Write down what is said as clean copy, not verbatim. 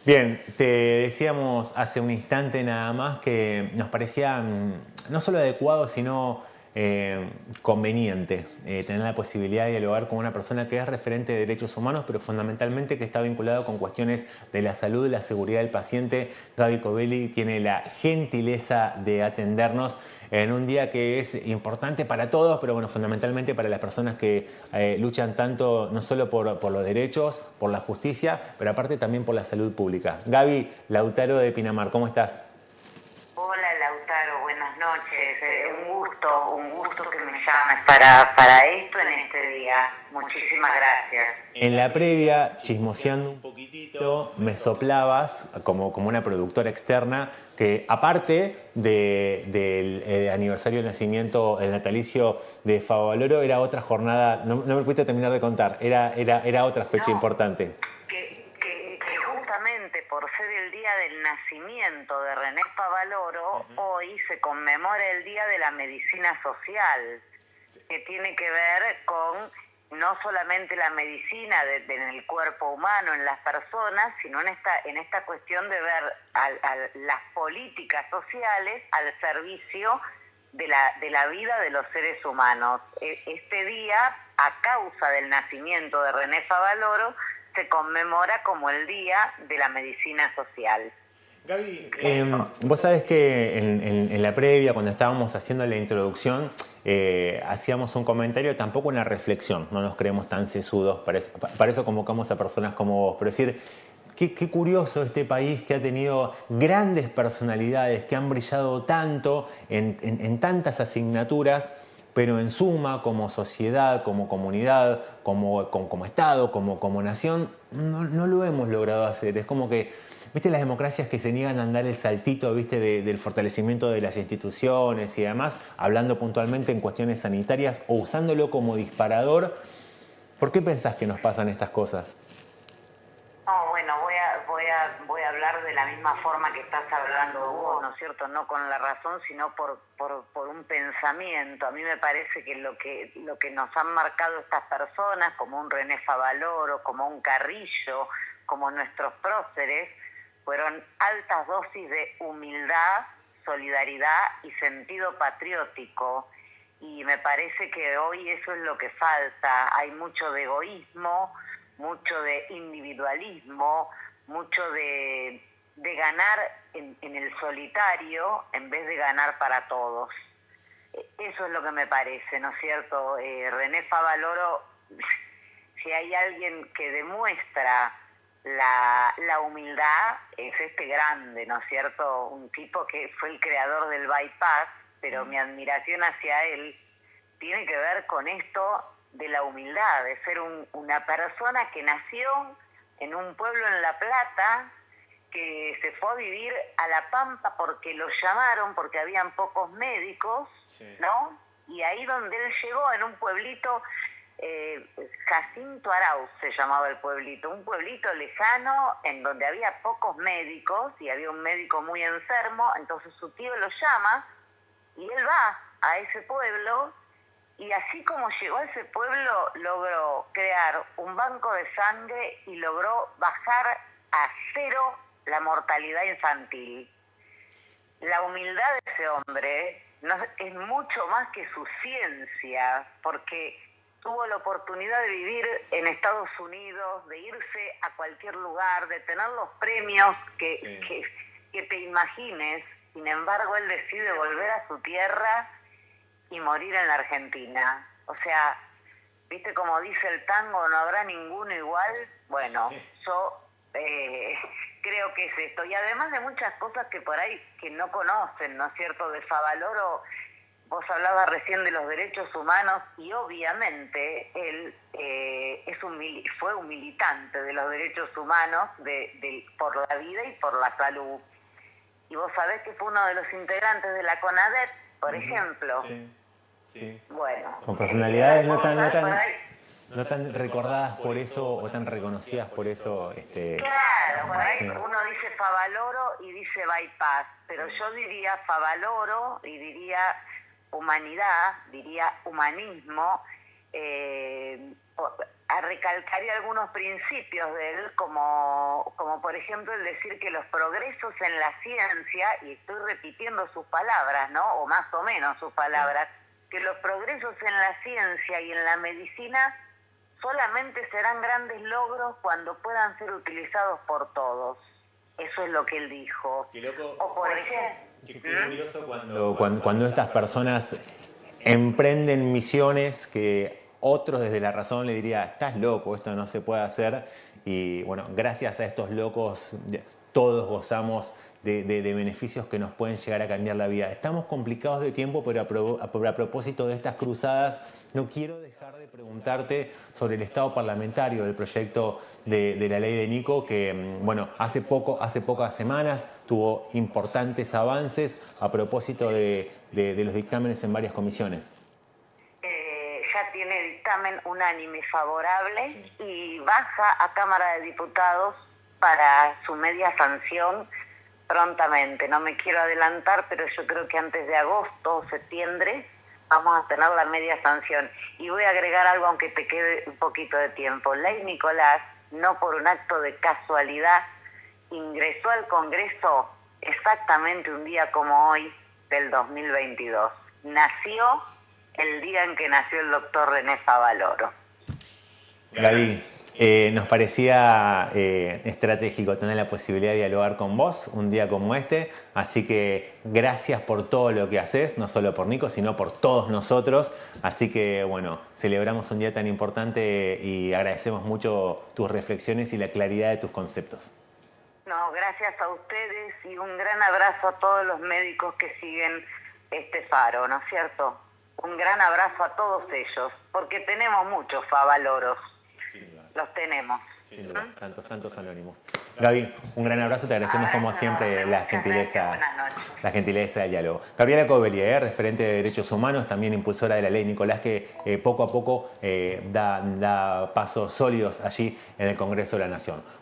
Bien, te decíamos hace un instante nada más que nos parecía no solo adecuado, sino conveniente tener la posibilidad de dialogar con una persona que es referente de derechos humanos, pero fundamentalmente que está vinculado con cuestiones de la salud y la seguridad del paciente. Gaby Covelli tiene la gentileza de atendernos en un día que es importante para todos, pero bueno, fundamentalmente para las personas que luchan tanto, no solo por los derechos, por la justicia, pero aparte también por la salud pública. Gaby, Lautaro de Pinamar, ¿cómo estás? Hola Lautaro, buenas noches. Un gusto que me llames para esto en este día. Muchísimas gracias. En la previa, chismoseando un poquitito, me soplabas como una productora externa que aparte del aniversario del nacimiento, el natalicio de Favaloro, era otra jornada, no me pudiste terminar de contar, era otra fecha importante. Que justamente por ser el día del nacimiento de René Favaloro, hoy se conmemora el Día de la Medicina Social, que tiene que ver con no solamente la medicina en el cuerpo humano, en las personas, sino en esta cuestión de ver a las políticas sociales al servicio de la vida de los seres humanos. Este día, a causa del nacimiento de René Favaloro, se conmemora como el Día de la Medicina Social. Gaby, vos sabés que en la previa, cuando estábamos haciendo la introducción, hacíamos un comentario, tampoco una reflexión, no nos creemos tan sesudos, para eso convocamos a personas como vos, pero decir, qué curioso este país que ha tenido grandes personalidades, que han brillado tanto en tantas asignaturas, pero en suma, como sociedad, como comunidad, como Estado, como nación, no lo hemos logrado hacer. Es como que, ¿viste las democracias que se niegan a dar el saltito, ¿viste? Del fortalecimiento de las instituciones y demás, hablando puntualmente en cuestiones sanitarias o usándolo como disparador? ¿Por qué pensás que nos pasan estas cosas? No, bueno, voy a hablar de la misma forma que estás hablando vos, ¿no es cierto? No con la razón, sino por un pensamiento. A mí me parece que lo que nos han marcado estas personas, como un René Favaloro, como un Carrillo, como nuestros próceres, fueron altas dosis de humildad, solidaridad y sentido patriótico. Y me parece que hoy eso es lo que falta. Hay mucho de egoísmo, mucho de individualismo, mucho de ganar en el solitario en vez de ganar para todos. Eso es lo que me parece, ¿no es cierto? René Favaloro, si hay alguien que demuestra la humildad, es este grande, ¿no es cierto? Un tipo que fue el creador del bypass, pero mi admiración hacia él tiene que ver con esto de la humildad, de ser una persona que nació en un pueblo en La Plata, que se fue a vivir a La Pampa porque lo llamaron, porque habían pocos médicos, sí, ¿no? Y ahí donde él llegó, en un pueblito, Jacinto Arauz se llamaba el pueblito, un pueblito lejano en donde había pocos médicos y había un médico muy enfermo, entonces su tío lo llama y él va a ese pueblo. Y así como llegó a ese pueblo, logró crear un banco de sangre y logró bajar a cero la mortalidad infantil. La humildad de ese hombre es mucho más que su ciencia, porque tuvo la oportunidad de vivir en Estados Unidos, de irse a cualquier lugar, de tener los premios que te imagines. Sin embargo, él decide volver a su tierra y morir en la Argentina. O sea, ¿viste como dice el tango? No habrá ninguno igual. Bueno, yo creo que es esto. Y además de muchas cosas que por ahí que no conocen, ¿no es cierto? De Favaloro, vos hablabas recién de los derechos humanos y obviamente él fue un militante de los derechos humanos por la vida y por la salud. Y vos sabés que fue uno de los integrantes de la CONADEP, por ejemplo. Sí. Bueno. Con personalidades no tan recordadas por eso o tan reconocidas por eso. Claro, por ahí uno dice Favaloro y dice bypass, pero yo diría Favaloro y diría humanidad, diría humanismo. recalcaría algunos principios de él, como por ejemplo el decir que los progresos en la ciencia, y estoy repitiendo sus palabras, ¿no? O más o menos sus palabras, que los progresos en la ciencia y en la medicina solamente serán grandes logros cuando puedan ser utilizados por todos. Eso es lo que él dijo. Qué loco. O por ejemplo... Qué curioso cuando estas personas emprenden misiones que otros desde la razón le diría, estás loco, esto no se puede hacer. Y bueno, gracias a estos locos todos gozamos de beneficios que nos pueden llegar a cambiar la vida. Estamos complicados de tiempo, pero a propósito de estas cruzadas, no quiero dejar de preguntarte sobre el estado parlamentario del proyecto de la ley de Nico, que bueno, hace pocas semanas tuvo importantes avances a propósito de los dictámenes en varias comisiones. Ya tiene dictamen unánime favorable y baja a Cámara de Diputados para su media sanción prontamente. No me quiero adelantar, pero yo creo que antes de agosto o septiembre vamos a tener la media sanción. Y voy a agregar algo, aunque te quede un poquito de tiempo. Ley Nicolás, no por un acto de casualidad, ingresó al Congreso exactamente un día como hoy del 2022. Nació el día en que nació el doctor René Favaloro. Gaby, nos parecía estratégico tener la posibilidad de dialogar con vos un día como este, así que gracias por todo lo que haces, no solo por Nico, sino por todos nosotros. Así que bueno, celebramos un día tan importante y agradecemos mucho tus reflexiones y la claridad de tus conceptos. No, gracias a ustedes y un gran abrazo a todos los médicos que siguen este faro, ¿no es cierto? Un gran abrazo a todos ellos, porque tenemos muchos favaloros. Los tenemos. Sin duda, tantos anónimos. Gaby, un gran abrazo, te agradecemos como siempre la gentileza del diálogo. Gabriela Covelli, referente de Derechos Humanos, también impulsora de la ley Nicolás, que poco a poco da pasos sólidos allí en el Congreso de la Nación.